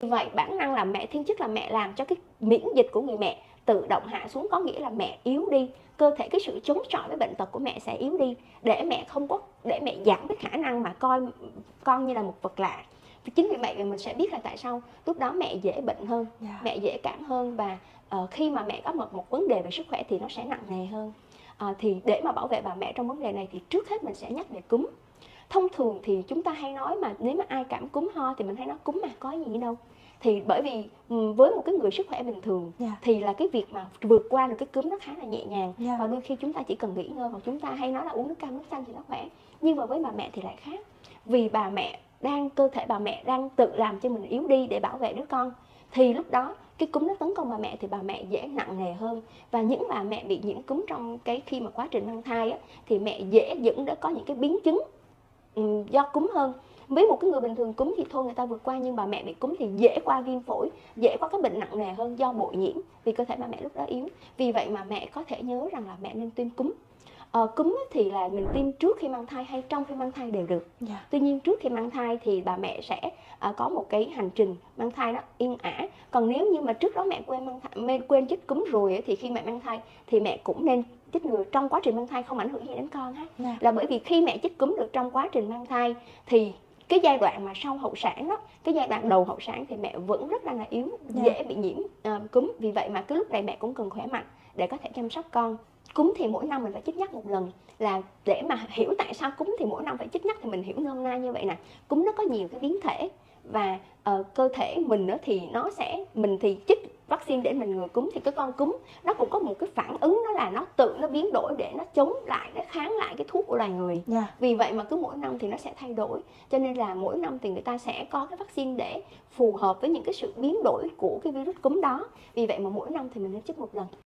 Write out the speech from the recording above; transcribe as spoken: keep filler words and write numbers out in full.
Vậy bản năng là mẹ thiên chức là mẹ làm cho cái miễn dịch của người mẹ tự động hạ xuống, có nghĩa là mẹ yếu đi, cơ thể cái sự chống chọi với bệnh tật của mẹ sẽ yếu đi, để mẹ không có để mẹ giảm cái khả năng mà coi con như là một vật lạ. Chính vì vậy mình sẽ biết là tại sao lúc đó mẹ dễ bệnh hơn, yeah. mẹ dễ cảm hơn, và uh, khi mà mẹ có một một vấn đề về sức khỏe thì nó sẽ nặng nề hơn. Uh, thì để mà bảo vệ bà mẹ trong vấn đề này thì trước hết mình sẽ nhắc về cúm. Thông thường thì chúng ta hay nói mà nếu mà ai cảm cúm ho thì mình hay nói cúm mà có gì đâu. Thì bởi vì với một cái người sức khỏe bình thường, yeah. thì là cái việc mà vượt qua được cái cúm nó khá là nhẹ nhàng, yeah. và đôi khi chúng ta chỉ cần nghỉ ngơi, hoặc chúng ta hay nói là uống nước cam nước chanh thì nó khỏe. Nhưng mà với bà mẹ thì lại khác, vì bà mẹ đang cơ thể bà mẹ đang tự làm cho mình yếu đi để bảo vệ đứa con, thì lúc đó cái cúm nó tấn công bà mẹ thì bà mẹ dễ nặng nề hơn. Và những bà mẹ bị nhiễm cúm trong cái khi mà quá trình mang thai á, thì mẹ dễ dẫn đến có những cái biến chứng um, do cúm hơn. Với một cái người bình thường cúm thì thôi người ta vượt qua, nhưng bà mẹ bị cúm thì dễ qua viêm phổi, dễ qua các bệnh nặng nề hơn do bội nhiễm, vì cơ thể bà mẹ lúc đó yếu. Vì vậy mà mẹ có thể nhớ rằng là mẹ nên tiêm cúm. Ờ, cúm thì là mình tiêm trước khi mang thai hay trong khi mang thai đều được. Yeah. Tuy nhiên trước khi mang thai thì bà mẹ sẽ uh, có một cái hành trình mang thai nó yên ả. Còn nếu như mà trước đó mẹ quên mang thai, quên chích cúm rồi ấy, thì khi mẹ mang thai thì mẹ cũng nên chích ngừa trong quá trình mang thai, không ảnh hưởng gì đến con hết. Yeah. Là bởi vì khi mẹ chích cúm được trong quá trình mang thai thì cái giai đoạn mà sau hậu sản đó, cái giai đoạn đầu hậu sản thì mẹ vẫn rất là yếu, yeah. dễ bị nhiễm uh, cúm. Vì vậy mà cái lúc này mẹ cũng cần khỏe mạnh để có thể chăm sóc con. Cúm thì mỗi năm mình phải chích nhắc một lần, là để mà hiểu tại sao cúm thì mỗi năm phải chích nhắc thì mình hiểu nôm na như vậy nè. Cúm nó có nhiều cái biến thể, và uh, cơ thể mình đó thì nó sẽ mình thì chích vaccine để mình ngừa cúm, thì cái con cúm nó cũng có một cái phản ứng, đó là nó tự nó biến đổi để nó chống lại, nó kháng lại cái thuốc của loài người. Yeah. Vì vậy mà cứ mỗi năm thì nó sẽ thay đổi, cho nên là mỗi năm thì người ta sẽ có cái vaccine để phù hợp với những cái sự biến đổi của cái virus cúm đó. Vì vậy mà mỗi năm thì mình nên chích một lần.